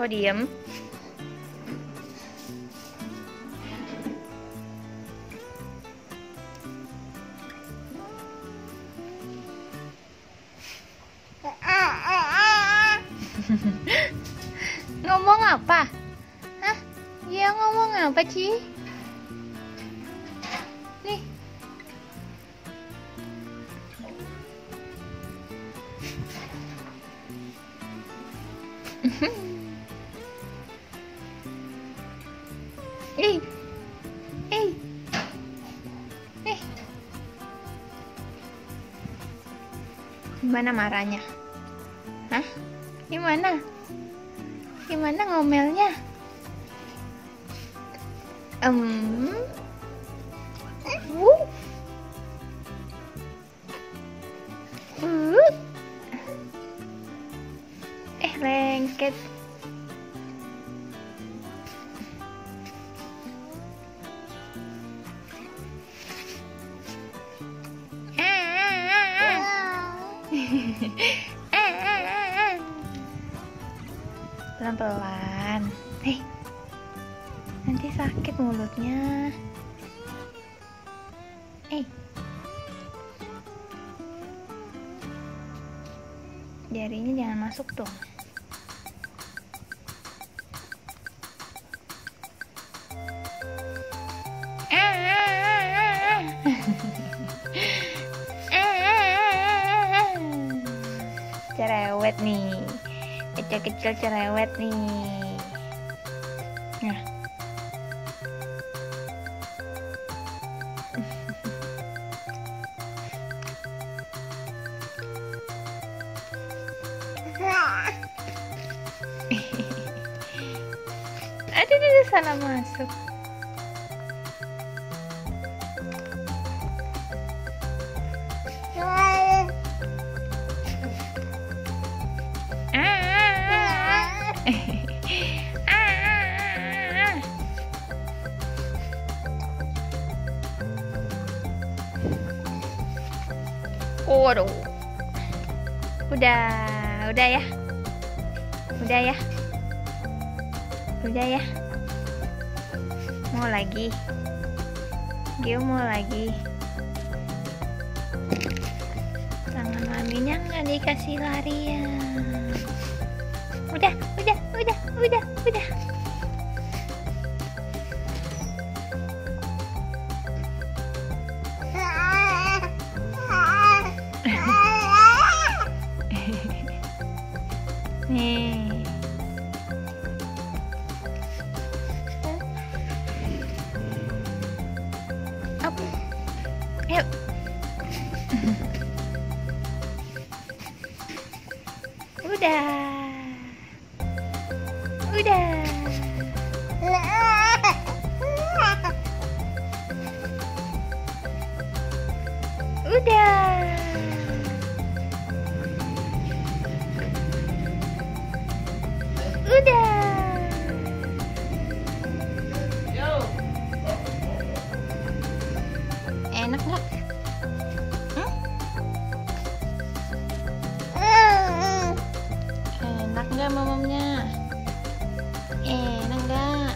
Kok diem? Ngomong apa? Hah? Dia ngomong apa, Ci? Nih. Eh. Eh. Eh. Gimana marahnya? Hah? Gimana? Gimana ngomelnya? Uh. Lengket. Pelan-pelan. Nanti sakit mulutnya. Jarinya jangan masuk dong. Cerewet nih, kecil-kecil cerewet nih. Nah. Aduh, salah masuk. Waduh. Udah ya. Udah ya. Mau lagi. Gio mau lagi. Tangan maminya nggak dikasih larian. Udah. Nih. Up. Yuk. Udah. Enak nggak? Enak nggak mamamnya? Enak nggak?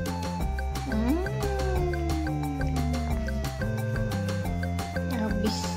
Habis.